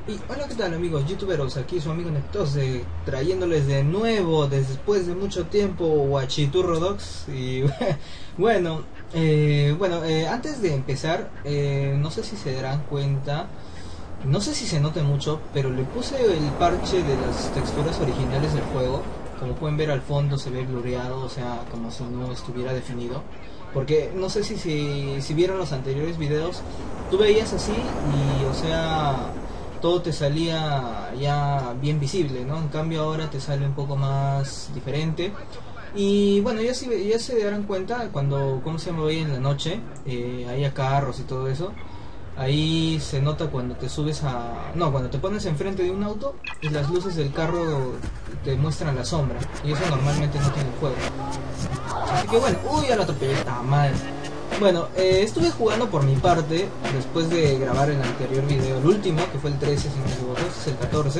Y hola, ¿qué tal amigos youtuberos? Aquí su amigo Nectose, trayéndoles de nuevo, después de mucho tiempo, Guachiturro Dogs. Y antes de empezar, no sé si se darán cuenta, no sé si se note mucho, pero le puse el parche de las texturas originales del juego. Como pueden ver al fondo se ve blurreado, o sea, como si no estuviera definido. Porque no sé si vieron los anteriores videos, tú veías así y, o sea, todo te salía ya bien visible, ¿no? En cambio ahora te sale un poco más diferente. Y bueno, ya se darán cuenta cuando, ¿cómo se llama? Hoy en la noche, hay carros y todo eso. Ahí se nota cuando te subes a... No, cuando te pones enfrente de un auto y las luces del carro te muestran la sombra. Y eso normalmente no tiene el juego. Así que bueno, uy, ya la atropellé, está mal. Bueno, estuve jugando por mi parte, después de grabar el anterior video, el último, que fue el 13 si no me equivoco, este es el 14.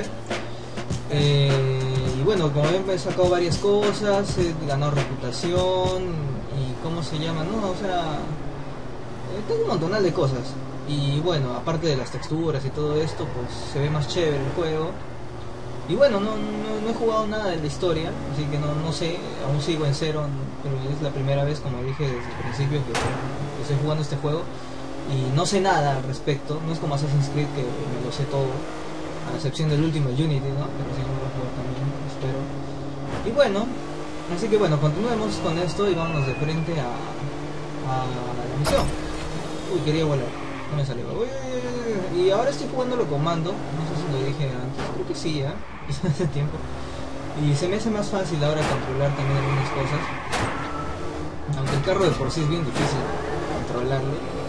Y bueno, como ven, he sacado varias cosas, he ganado reputación y cómo se llama, ¿no? O sea, tengo un montonal de cosas. Y bueno, aparte de las texturas y todo esto, pues se ve más chévere el juego. Y bueno, no he jugado nada de la historia, así que no sé, aún sigo en cero, pero es la primera vez, como dije desde el principio, que estoy jugando este juego. Y no sé nada al respecto, no es como Assassin's Creed que me lo sé todo, a excepción del último Unity, ¿no? Que recién lo voy a jugar también, espero. Y bueno, así que bueno, continuemos con esto y vámonos de frente a la misión. Uy, quería volar, no me salió. Y ahora estoy jugándolo con mando, no sé si lo dije antes, creo que sí, ¿eh? Hace tiempo. Y se me hace más fácil ahora controlar también algunas cosas. Aunque el carro de por sí es bien difícil controlarlo.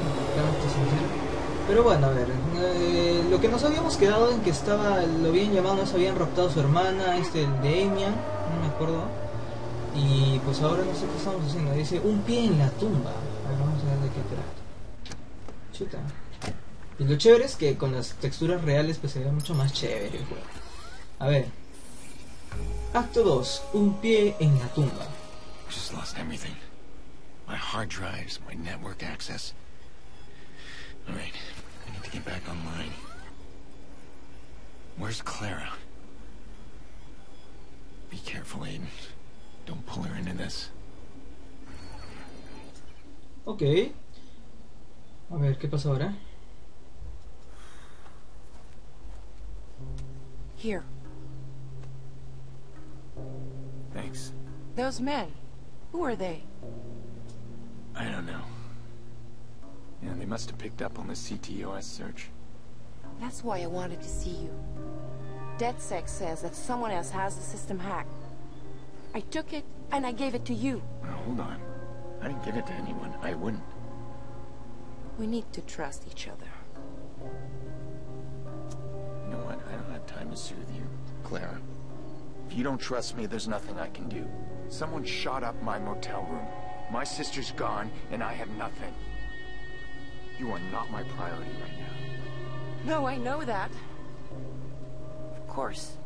Pero bueno, a ver, lo que nos habíamos quedado en que lo habían llamado, nos habían raptado a su hermana, el Damian, no me acuerdo. Y pues ahora no sé qué estamos haciendo. Dice, un pie en la tumba. A ver, vamos a ver de qué trata. Chuta. Y lo chévere es que con las texturas reales pues se ve mucho más chévere el juego. A ver. Acto 2. Un pie en la tumba. Just lost everything. My hard drives, my network access. Alright, I need to get back online. Where's Clara? Be careful, Aiden. Don't pull her into this. Ok. A ver, ¿qué pasa ahora? Here. Thanks. Those men. Who are they? I don't know. Yeah, they must have picked up on the CTOS search. That's why I wanted to see you. DedSec says that someone else has the system hacked. I took it, and I gave it to you. Now, hold on. I didn't give it to anyone. I wouldn't. We need to trust each other. You know what? I don't have time to soothe you. Clara, if you don't trust me, there's nothing I can do. Someone shot up my motel room. My sister's gone, and I have nothing. You are not my priority right now. No, I know that. Of course.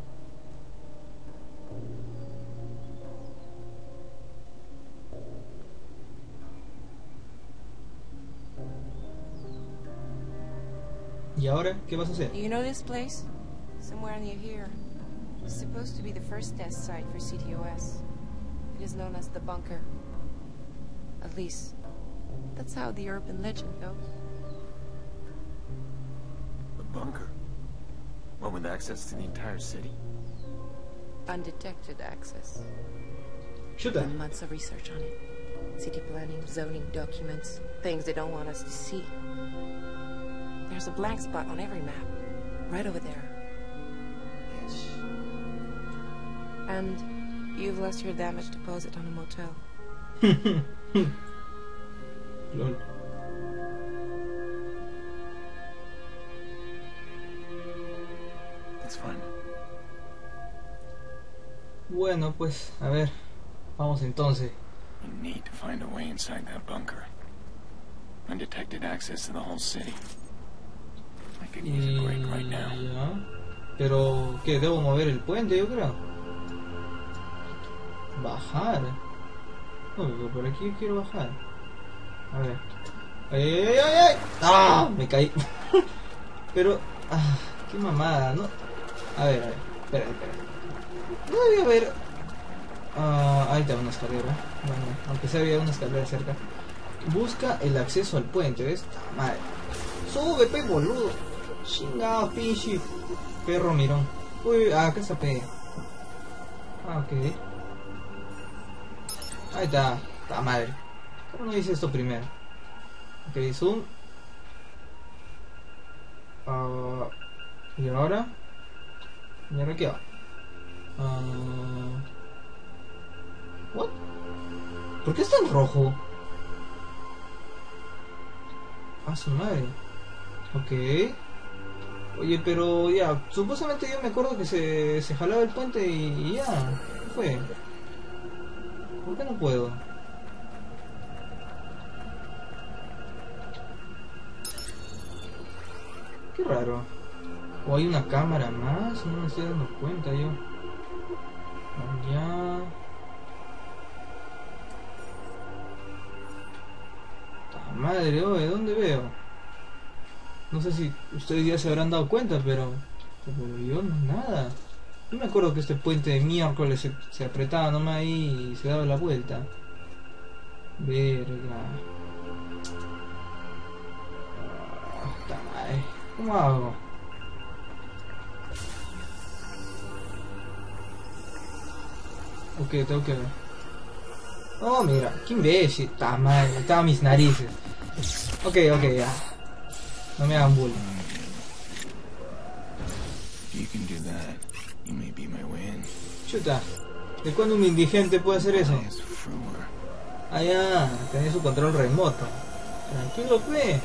¿Y ahora qué vas a hacer? Do you know this place? Somewhere near here. It's supposed to be the first test site for CTOS. It is known as the bunker. At least, that's how the urban legend goes. The bunker? What, with access to the entire city? Undetected access. Chuta. Done months of research on it. City planning, zoning documents, things they don't want us to see. There's a blank spot on every map. Right over there. And you've lost your damage deposit on a motel. Lol. It's fine. Bueno, pues, a ver. Vamos entonces. You need to find a way inside that bunker. Undetected access to the whole city. I could use a break right now. Ya. Pero, ¿qué? Debo mover el puente, yo creo. Bajar. No, pero por aquí yo quiero bajar. A ver. ¡Ay, ay, ay, ay! ¡Ah! Me caí. Pero... Qué mamada, ¿no? A ver, espera. No debía haber... ahí está una escalera. Bueno, aunque sea había una escalera cerca. Busca el acceso al puente, ¿ves? Madre. Sube, pe, boludo. Chingado, pinche perro mirón. Uy, acá está pe. Ok. Ahí está. Está madre. ¿Cómo no hice esto primero? Ok, zoom. ¿Y ahora? ¿Y ahora qué va? ¿What? ¿Por qué está en rojo? Ah, su madre. Ok. Oye, pero ya, supuestamente yo me acuerdo que se jalaba el puente y ya. ¿Qué fue? ¿Por qué no puedo? Qué raro. ¿O hay una cámara más? No me estoy dando cuenta yo. Ya. Madre, oye, ¿dónde veo? No sé si ustedes ya se habrán dado cuenta, pero yo no, nada. Yo me acuerdo que este puente de miércoles se apretaba nomás ahí y se daba la vuelta. Verga. ¿Cómo hago? Ok, tengo que ver. Oh, mira, qué imbécil. Está mal, estaba mis narices. Ok, ya. No me hagan bullying. Chuta, ¿de cuándo un indigente puede hacer eso? Ah, ya, tenés su control remoto. Tranquilo, pe.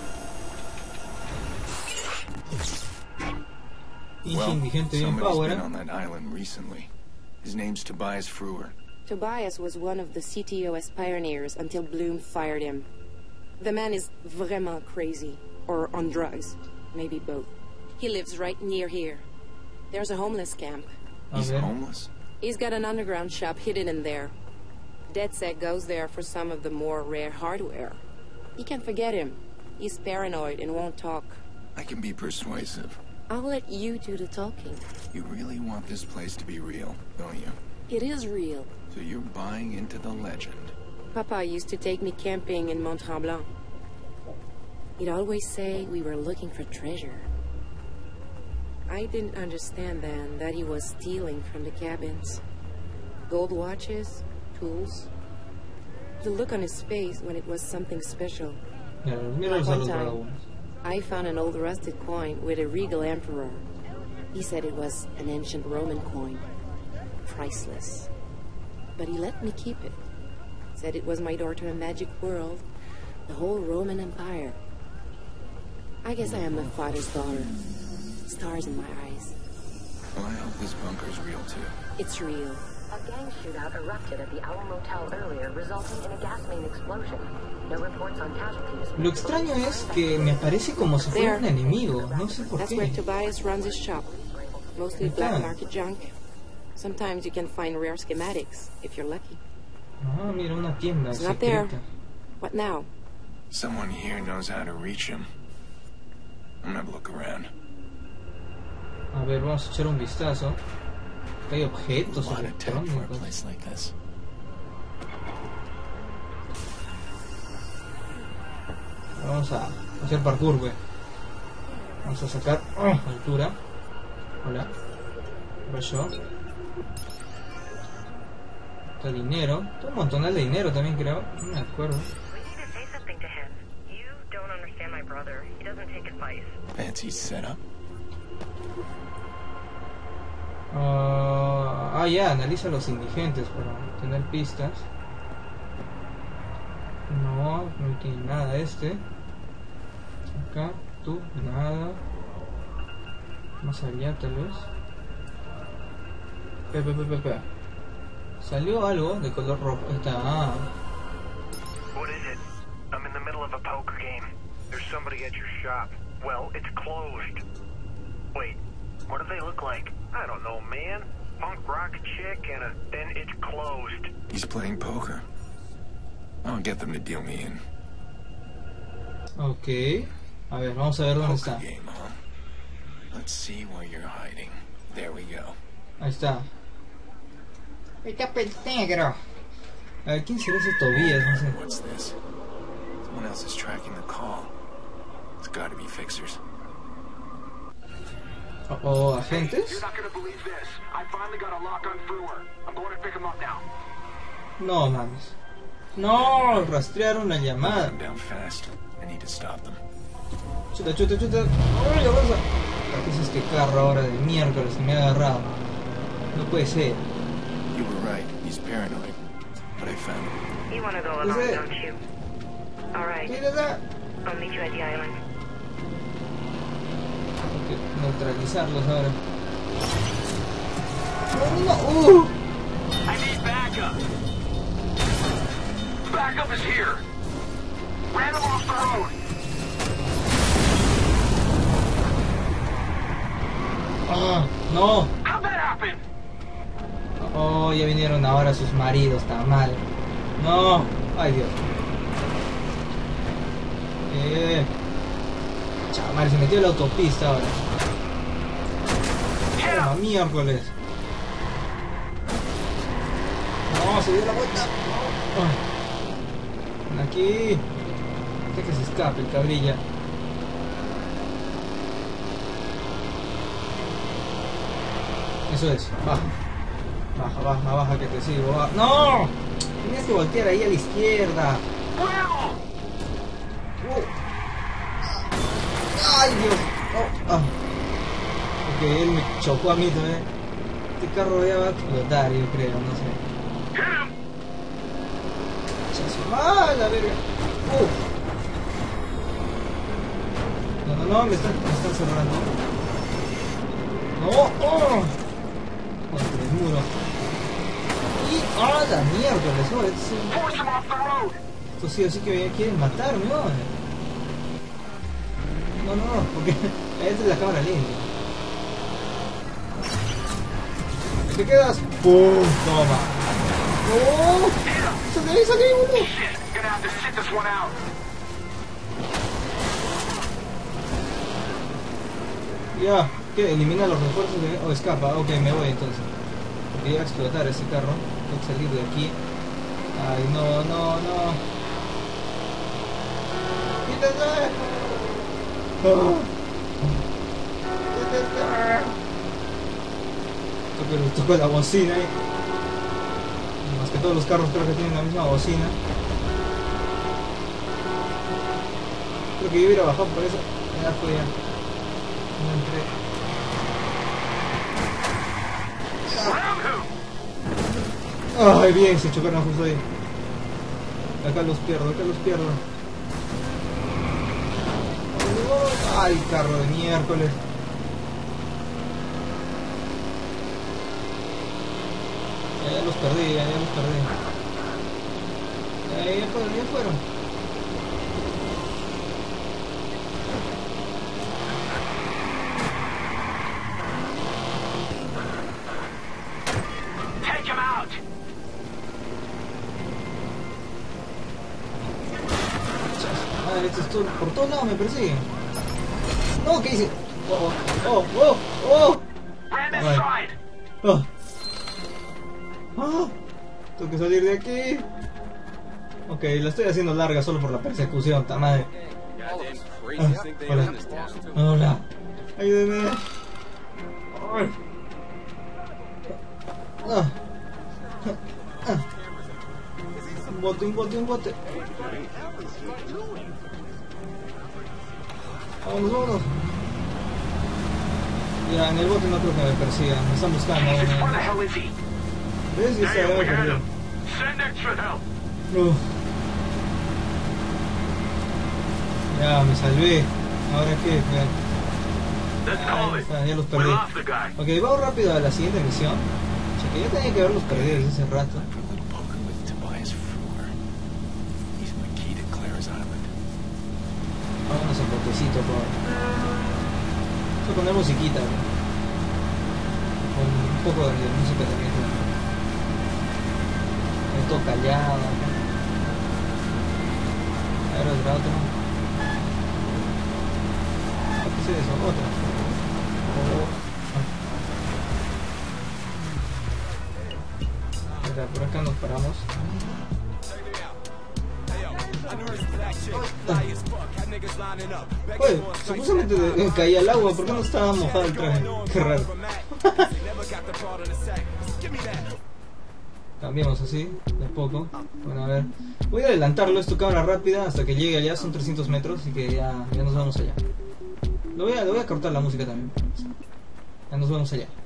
Pinche indigente bien power, ¿eh? His name's Tobias Frewer. Tobias was one of the CTOS pioneers until Bloom fired him. The man is vraiment crazy, or on drugs, maybe both. He lives right near here. There's a homeless camp. He's homeless? He's got an underground shop hidden in there. DedSec goes there for some of the more rare hardware. You can't forget him. He's paranoid and won't talk. I can be persuasive. I'll let you do the talking. You really want this place to be real, don't you? It is real. So you're buying into the legend. Papa used to take me camping in Mont Tremblant. He'd always say we were looking for treasure. I didn't understand then that he was stealing from the cabins. Gold watches, tools. The look on his face when it was something special. Mira los vagabundos. I found an old rusted coin with a regal emperor. He said it was an ancient Roman coin. Priceless. But he let me keep it. Said it was my door to a magic world. The whole Roman Empire. I guess I am my father's daughter. Stars in my eyes. Well, I hope this bunker's real, too. It's real. A gang shootout erupted at the Owl Motel earlier, resulting in a gas main explosion. No reports on casualties. Lo extraño es que me aparece como si fuera un enemigo. No sé por That's where qué. Tobias runs his shop. Mostly black market junk. Sometimes you can find rare schematics, if you're lucky. Ah, mira, una tienda It's not there. secreta. What now? Someone here knows how to reach him. I'm gonna look around. A ver, vamos a echar un vistazo. Hay objetos A lot of tech for a electrónicos. place like this. Vamos a hacer parkour, güey. Vamos a sacar altura. Hola. ¿Qué pasó? Está dinero. Está un montón de dinero también, creo. No me acuerdo. We need to say something to him. You don't understand my brother. He doesn't take advice. Fancy setup. Ya, analiza a los indigentes para tener pistas. No tiene nada este. Acá, tú, nada. Más allá tal vez. Pepe. Salió algo de color rojo. Ahí está. What is it? I'm in the middle of a poker game. There's somebody at your shop. Well, it's closed. Wait, what do they look like? I don't know, man. Punk rock chick and then it's closed. He's playing poker. I'll get them to deal me in. Ok. A ver, vamos a ver dónde está. Poker game, huh? Let's see where you're hiding. There we go. Ahí está. El tapete negro. A ver, ¿quién será ese Tobías? No sé. What's this? Someone else is tracking the call. It's gotta be fixers. Oh, agentes. You're not gonna believe this. I finally got a lock on Frewer. I'm going to pick him up now. No mames. No, rastrearon la llamada. I'm down fast. I need to stop them. Chuta, chuta, chuta. ¡Ay, avanza! ¿Qué es este carro ahora de miércoles que me ha agarrado? No puede ser. You were right. He's paranoid. But I found him. You want to go Is along, it? don't you? All right. ¿Qué da? I'll meet you at the island. Tengo que neutralizarlos ahora. ¡No! I need backup. Backup is here. Ran him off the road. ¡Ah! ¡No! How'd that happen? Oh, ya vinieron ahora sus maridos, está mal. No, ay Dios. Chaval, se metió en la autopista ahora. Toma, miércoles. No, se dio la vuelta. No. Ven aquí. Deja que se escape el cabrilla. Eso es, baja. Baja, baja, baja, que te sigo. Baja. ¡No! Tenías que voltear ahí a la izquierda. ¡Ay, Dios! Oh, ah. Ok, él me chocó a mí también. Este carro ya va a explotar, yo creo, no sé. ¡Chazo! ¡Ah, la verga! No, no, no, me están cerrando. ¡No! ¡Oh! Contra el muro. Y... ¡ah, la mierda! Esto sí o sí que quieren matarme, ¿no? No, no, no, porque esta es la cámara lenta. ¿Te quedas? ¡Pum! ¡Toma! ¡Oh! ¡Sal de ahí, boludo! Ya, ¿qué? ¿Elimina los refuerzos de... o escapa? Ok, me voy entonces. Porque iba a explotar ese carro. Tengo que salir de aquí. Ay, no, no, no. ¡Quítate! Toco la bocina ahí. Más que todos los carros creo que tienen la misma bocina. Creo que yo hubiera bajado por eso. Ya fue ya. No entré. Ay, bien, se chocaron justo ahí. Acá los pierdo, acá los pierdo. Ay, carro de miércoles. Ya los perdí, ya los perdí. Ya fueron. Take him out. Madre, esto es todo, por todos lados me persiguen. No, ¿qué hice? Oh. Ay. Oh. Oh. Tengo que salir de aquí. Ok, la estoy haciendo larga solo por la persecución, ta madre. Hola. Hola. Ayúdeme. Ay. Un bote. Vámonos. Ya, en el bote no creo que me persigan, me están buscando. ¿Ves? Ya se había perdido. Ya, me salvé. ¿Ahora qué? Ya los perdí. Ok, vamos rápido a la siguiente misión. Cheque, ya tenía que haberlos perdido desde hace rato. Vámonos en botecito, por favor. Voy a poner musiquita, ¿no? Con un poco de música también. Esto callado. A ver, otra. ¿Qué es eso? Otra. Ya, por acá nos paramos. Oye, supuestamente caía el agua, ¿por qué no estaba mojado el traje? Qué raro. Cambiamos así, de a poco. Bueno, a ver. Voy a adelantarlo, es tu cámara rápida hasta que llegue allá, son 300 metros, así que ya nos vamos allá. Lo voy a cortar la música también. Ya nos vamos allá.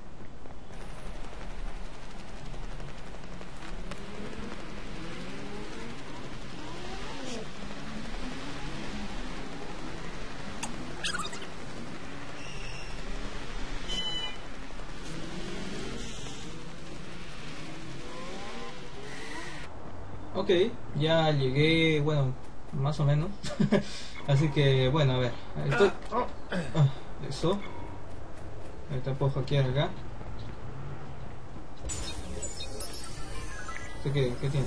Ok, ya llegué, bueno, más o menos. Así que, bueno, a ver. Estoy... Eso. Ahorita puedo hackear acá. ¿Qué tiene?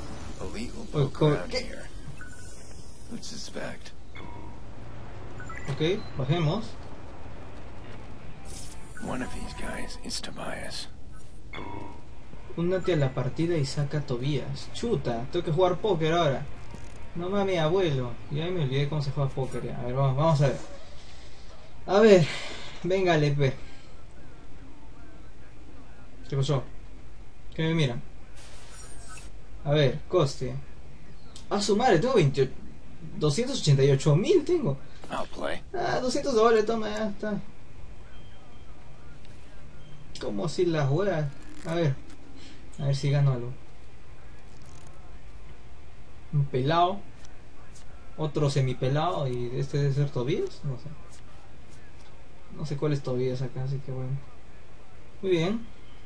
¿Qué? Ok, bajemos. One of these guys is Tobias. Únete a la partida y saca a Tobias. Chuta, tengo que jugar póker ahora. No mames, abuelo. Ya me olvidé cómo se juega póker. Ya. A ver, vamos a ver. A ver, venga, LP. ¿Qué pasó? ¿Qué me miran? A ver, coste. A su madre, tengo 288.000 tengo. I'll play. $200, toma, ya está. ¿Cómo así las juegas? A ver si gano algo. Un pelado. Otro semipelado. Y este debe ser Tobias. No sé. No sé cuál es Tobias acá, así que bueno. Muy bien.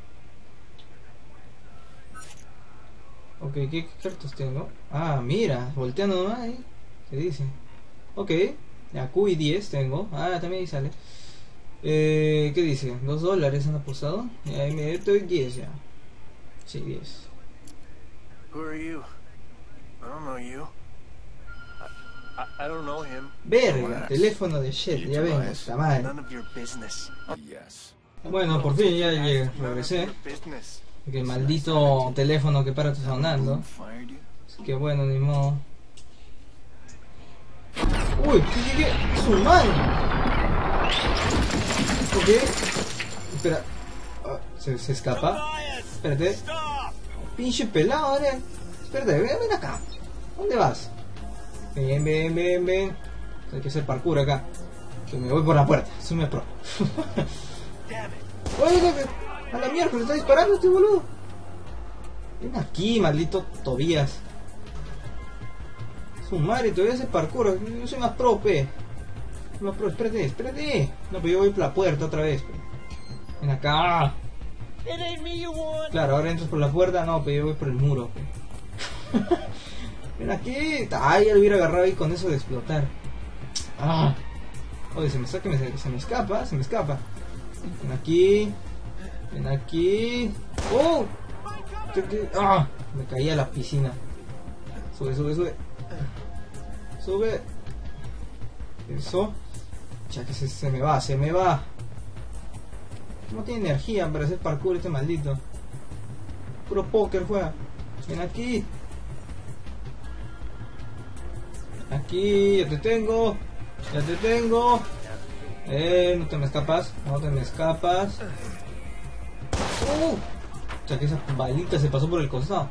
Ok, ¿qué cartas tengo? Ah, mira, volteando nomás ahí. ¿Qué dice? Ok, ya Q y 10 tengo. Ah, también ahí sale. ¿Qué dice? $2 han apostado. Y ahí me doy 10 ya. Sí, 10. Who are you? I don't know you. I don't know him. Verga, teléfono de shit, ya ven, está mal. None of your business. Yes. Bueno, por fin ya llegué, regresé. Que maldito teléfono que para sonando. Así que bueno, ni modo. Uy, ¿qué? ¡Su madre! Ok. Espera. Se escapa. Espérate. Pinche pelado, Espérate, ven acá. ¿Dónde vas? Ven. Hay que hacer parkour acá. Que me voy por la puerta. Soy mi pro. Oye, a la mierda, le está disparando este boludo. Ven aquí, maldito Tobias. Su madre, todavía hace parkour. Yo soy más pro, pe. Más pro, espérate. No, pero yo voy por la puerta otra vez, pe. Ven acá. Claro, ahora entras por la puerta. No, pero yo voy por el muro, pe. Ven aquí. Ay, ya lo hubiera agarrado ahí con eso de explotar. Oye, se me escapa. Ven aquí. ¡Oh! Me caí a la piscina. Sube. Eso. Ya que se me va. No tiene energía para hacer parkour este maldito. Puro póker juega. Ven aquí. Aquí, ya te tengo. No te me escapas. Ya que esa balita se pasó por el costado.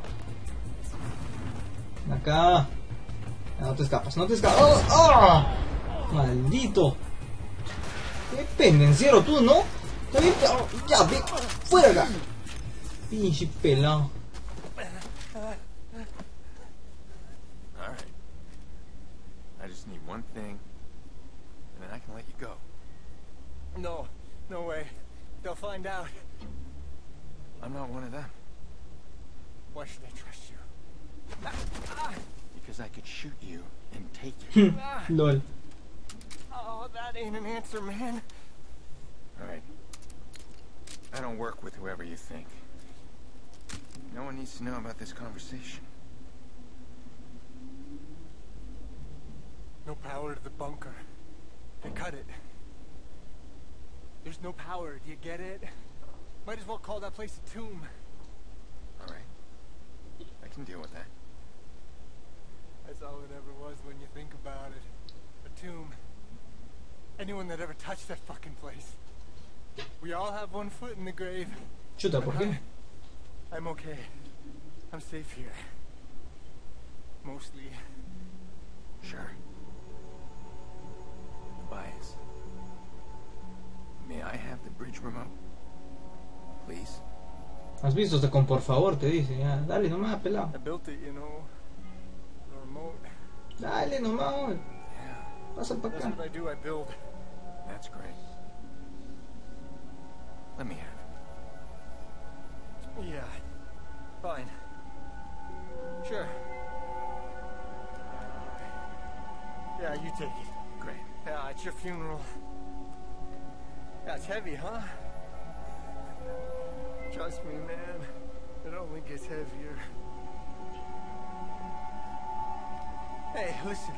Acá. No te escapas. ¡Oh! Maldito. Qué pendenciero tú, ¿no? Está bien. Ya, ve. Fuera acá. Pinche pelado. I just need one thing, and then I can let you go. No way. They'll find out. I'm not one of them. Why should I trust you? Because I could shoot you and take it. LOL. Oh, that ain't an answer, man. Alright. I don't work with whoever you think. No one needs to know about this conversation. No power to the bunker. They cut it. There's no power, do you get it? Might as well call that place a tomb. Alright. can deal with that. That's all it ever was when you think about it. A tomb. Anyone that ever touched that fucking place. We all have one foot in the grave. Chuta, ¿por qué? I'm okay. I'm safe here. Mostly. Sure. Tobias. May I have the bridge remote? Please? ¿Has visto? Hasta con por favor te dice. Ya, dale nomás, pelado. I built it, you know. The remote. Dale nomás. Yeah, Pasa para That's acá. what I do, I build. that's great. Let me have it. Yeah. Fine. Sure. Yeah, you take it. Great. Yeah, it's your funeral. Yeah, it's heavy, huh? Trust me, man. It only gets heavier. Hey, listen.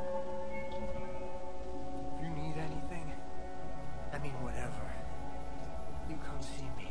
If you need anything, I mean whatever, you come see me.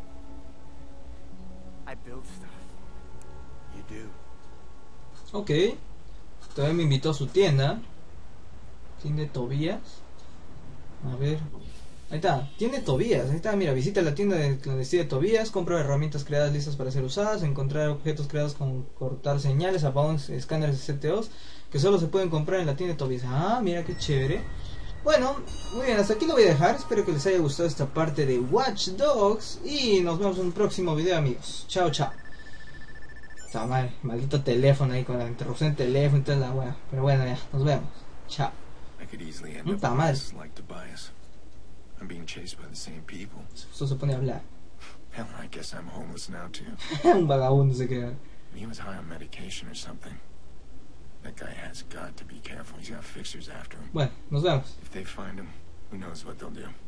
I build stuff. You do. Ok. Todavía me invitó a su tienda. Tienda Tobías. A ver. Ahí está, tienda Tobías. Ahí está, mira, visita la tienda de clandestina de Tobías. Compra herramientas creadas listas para ser usadas. Encontrar objetos creados con cortar señales, apagones, escáneres de CTOs que solo se pueden comprar en la tienda de Tobías. Ah, mira qué chévere. Bueno, muy bien, hasta aquí lo voy a dejar. Espero que les haya gustado esta parte de Watch Dogs. Y nos vemos en un próximo video, amigos. Chao, chao. Está mal, maldito teléfono ahí con la interrupción de teléfono y toda la wea. Pero bueno, ya, nos vemos. Chao. I could easily end Puta up madre. just like Tobias. I'm being chased by the same people. Esto se pone a hablar. Hell, I guess I'm homeless now too. Un vagabundo se queda. He was high on medication or something. That guy has got to be careful. He's got fixers after him. Bueno, nos vemos. If they find him, who knows what they'll do.